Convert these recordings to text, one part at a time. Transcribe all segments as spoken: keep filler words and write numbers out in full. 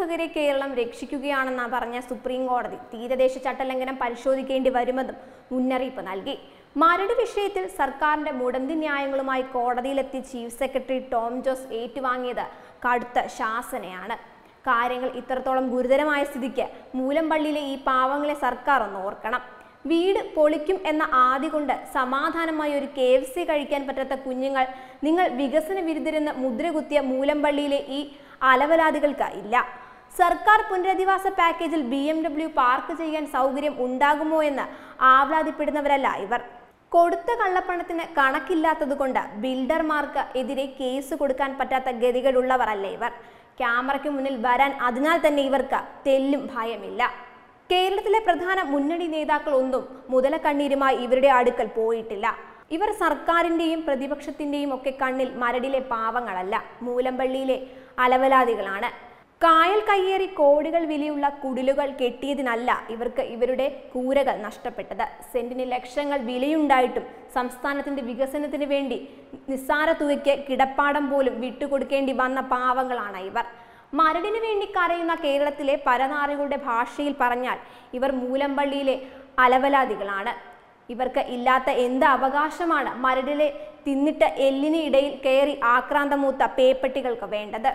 കർഷകരെ കേരളം രക്ഷിക്കുകയാണെന്ന് പറഞ്ഞ സുപ്രീം കോടതി തീരദേശ ചട്ടലംഘനം പരിശോധിക്കേണ്ടി വരുമെന്നും മുന്നറിയിപ്പ് നൽകി. മരട് വിഷയത്തിൽ സർക്കാരിന്റെ മുടന്തി ന്യായങ്ങളുമായി കോടതിയിലെത്തി ചീഫ് സെക്രട്ടറി ടോം ജോസ് ഏറ്റുവാങ്ങിയത് കടുത്ത ശാസനയാണ്. കാര്യങ്ങൾ ഇത്രത്തോളം ഗുരുതരമായ സ്ഥിതിക്ക് മൂലമ്പള്ളിയിലെ ഈ പാവങ്ങളെ സർക്കാർ ഒന്ന് ഓർക്കണം. വീട് പൊളിക്കും എന്ന ആദി കൊണ്ട് സമാധാനമായി ഒരു കെ എഫ് സി കഴിക്കാൻ പറ്റാത്ത കുഞ്ഞുങ്ങൾ നിങ്ങൾ വികസന വിരുദ്ധരെന്ന് മുദ്രകുത്തിയ മൂലമ്പള്ളിയിലെ ഈ അലവലാദികൾക്ക് ഇല്ല. സർക്കാർ പുനരധിവാസ പാക്കേജിൽ ബി എം ഡബ്ല്യു പാർക്ക് ചെയ്യാൻ സൗകര്യം ഉണ്ടാകുമോ എന്ന് ആഹ്ലാദിപ്പെടുന്നവരല്ല ഇവർ. കൊടുത്ത കള്ളപ്പണത്തിന് കണക്കില്ലാത്തതുകൊണ്ട് ബിൽഡർമാർക്ക് എതിരെ കേസ് കൊടുക്കാൻ പറ്റാത്ത ഗതികളുള്ളവരല്ല ഇവർ. ക്യാമറയ്ക്ക് മുന്നിൽ വരാൻ അതിനാൽ തന്നെ ഇവർക്ക് തെല്ലും ഭയമില്ല. കേരളത്തിലെ പ്രധാന മുന്നണി നേതാക്കൾ ഒന്നും മുതലക്കണ്ണീരുമായി ഇവരുടെ അടുക്കൽ പോയിട്ടില്ല. ഇവർ സർക്കാരിന്റെയും പ്രതിപക്ഷത്തിന്റെയും ഒക്കെ കണ്ണിൽ മരടിലെ പാവങ്ങളല്ല, മൂലമ്പള്ളിയിലെ അലവലാദികളാണ്. കായൽ കയ്യേറി കോടികൾ വിലയുള്ള കുടിലുകൾ കെട്ടിയതിനല്ല ഇവർക്ക് ഇവരുടെ കൂരകൾ നഷ്ടപ്പെട്ടത്. സെന്റിന് ലക്ഷങ്ങൾ വിലയുണ്ടായിട്ടും സംസ്ഥാനത്തിന്റെ വികസനത്തിന് വേണ്ടി നിസ്സാര തുകയ്ക്ക് കിടപ്പാടം പോലും വിട്ടുകൊടുക്കേണ്ടി വന്ന പാവങ്ങളാണ് ഇവർ. മരടിനു വേണ്ടി കരയുന്ന കേരളത്തിലെ പരനാറികളുടെ ഭാഷയിൽ പറഞ്ഞാൽ ഇവർ മൂലമ്പള്ളിയിലെ അലവലാദികളാണ്. ഇവർക്ക് ഇല്ലാത്ത എന്ത് അവകാശമാണ് മരടിലെ തിന്നിട്ട് എല്ലിന് ഇടയിൽ കയറി ആക്രാന്തമൂത്ത പേപ്പട്ടികൾക്ക് വേണ്ടത്?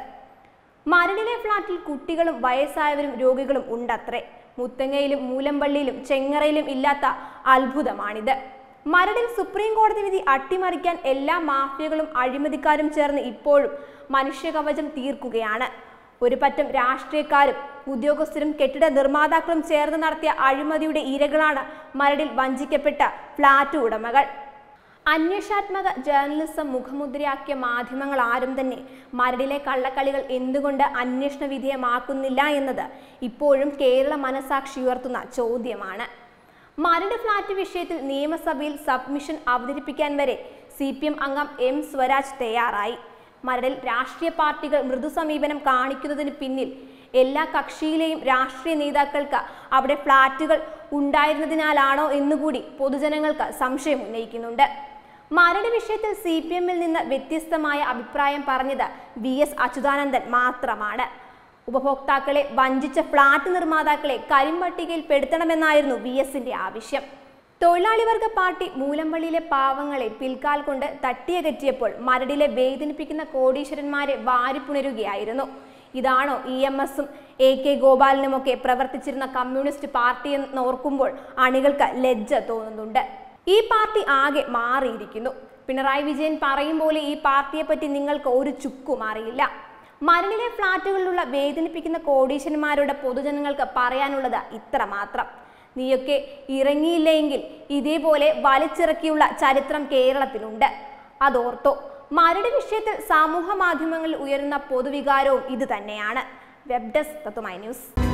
മരടിലെ ഫ്ളാറ്റിൽ കുട്ടികളും വയസ്സായവരും രോഗികളും ഉണ്ടത്രേ. മുത്തങ്ങയിലും മൂലമ്പള്ളിയിലും ചെങ്ങറയിലും ഇല്ലാത്ത അത്ഭുതമാണിത്. മരടിൽ സുപ്രീം കോടതി വിധി അട്ടിമറിക്കാൻ എല്ലാ മാഫിയകളും അഴിമതിക്കാരും ചേർന്ന് ഇപ്പോഴും മനുഷ്യകവചം തീർക്കുകയാണ്. ഒരു പറ്റം രാഷ്ട്രീയക്കാരും ഉദ്യോഗസ്ഥരും കെട്ടിട നിർമ്മാതാക്കളും ചേർന്ന് നടത്തിയ അഴിമതിയുടെ ഇരകളാണ് മരടിൽ വഞ്ചിക്കപ്പെട്ട ഫ്ളാറ്റ് ഉടമകൾ. അന്വേഷണാത്മക ജേർണലിസം മുഖമുദ്രയാക്കിയ മാധ്യമങ്ങൾ ആരും തന്നെ മരടിലെ കള്ളക്കളികൾ എന്തുകൊണ്ട് അന്വേഷണ വിധേയമാക്കുന്നില്ല എന്നത് ഇപ്പോഴും കേരള മനസാക്ഷി ഉയർത്തുന്ന ചോദ്യമാണ്. മരട് ഫ്ളാറ്റ് വിഷയത്തിൽ നിയമസഭയിൽ സബ്മിഷൻ അവതരിപ്പിക്കാൻ വരെ സി പി എം അംഗം എം സ്വരാജ് തയ്യാറായി. മരടിൽ രാഷ്ട്രീയ പാർട്ടികൾ മൃദു സമീപനം കാണിക്കുന്നതിന് പിന്നിൽ എല്ലാ കക്ഷിയിലെയും രാഷ്ട്രീയ നേതാക്കൾക്ക് അവിടെ ഫ്ളാറ്റുകൾ ഉണ്ടായിരുന്നതിനാലാണോ എന്നുകൂടി പൊതുജനങ്ങൾക്ക് സംശയം ഉന്നയിക്കുന്നുണ്ട്. മരട് വിഷയത്തിൽ സി പി എമ്മിൽ നിന്ന് വ്യത്യസ്തമായ അഭിപ്രായം പറഞ്ഞത് വി എസ് അച്യുതാനന്ദൻ മാത്രമാണ്. ഉപഭോക്താക്കളെ വഞ്ചിച്ച ഫ്ളാറ്റ് നിർമ്മാതാക്കളെ കരിമ്പട്ടികയിൽ പെടുത്തണമെന്നായിരുന്നു വി എസിന്റെ ആവശ്യം. തൊഴിലാളി വർഗ പാർട്ടി മൂലമ്പള്ളിയിലെ പാവങ്ങളെ പിൽക്കാൽ കൊണ്ട് തട്ടിയകറ്റിയപ്പോൾ മരടിലെ വേദനിപ്പിക്കുന്ന കോടീശ്വരന്മാരെ വാരിപ്പുണരുകയായിരുന്നു. ഇതാണോ ഇ എം എസും എ കെ ഗോപാലനുമൊക്കെ പ്രവർത്തിച്ചിരുന്ന കമ്മ്യൂണിസ്റ്റ് പാർട്ടി എന്നോർക്കുമ്പോൾ അണികൾക്ക് ലജ്ജ തോന്നുന്നുണ്ട്. ഈ പാർട്ടി ആകെ മാറിയിരിക്കുന്നു. പിണറായി വിജയൻ പറയും പോലെ ഈ പാർട്ടിയെ പറ്റി നിങ്ങൾക്ക് ഒരു ചുക്കും അറിയില്ല. മരടിലെ ഫ്ളാറ്റുകളിലുള്ള വേദനിപ്പിക്കുന്ന കോടീശ്വരന്മാരുടെ പൊതുജനങ്ങൾക്ക് പറയാനുള്ളത് ഇത്ര മാത്രം: നീയൊക്കെ ഇറങ്ങിയില്ലെങ്കിൽ ഇതേപോലെ വലിച്ചിറക്കിയുള്ള ചരിത്രം കേരളത്തിലുണ്ട്, അതോർത്തോ. മരട് വിഷയത്തിൽ സമൂഹ മാധ്യമങ്ങളിൽ ഉയരുന്ന പൊതുവികാരവും ഇത് തന്നെയാണ്. വെബ് ഡെസ്ക് തത്തുമൈ ന്യൂസ്.